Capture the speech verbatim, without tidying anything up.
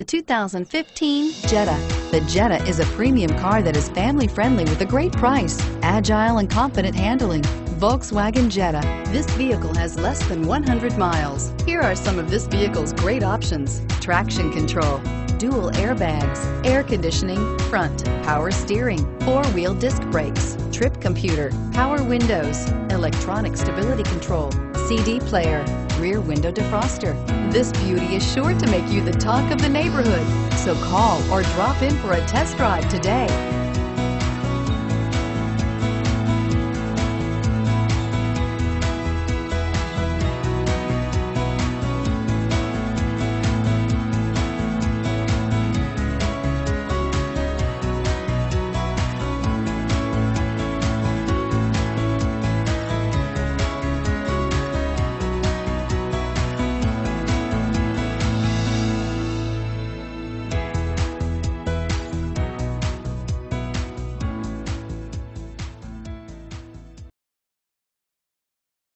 two thousand fifteen Jetta. The Jetta is a premium car that is family friendly with a great price, agile and confident handling. Volkswagen Jetta. This vehicle has less than one hundred miles. Here are some of this vehicle's great options: traction control, dual airbags, air conditioning, front, power steering, four-wheel disc brakes, trip computer, power windows, electronic stability control, C D player, rear window defroster. This beauty is sure to make you the talk of the neighborhood. So call or drop in for a test drive today.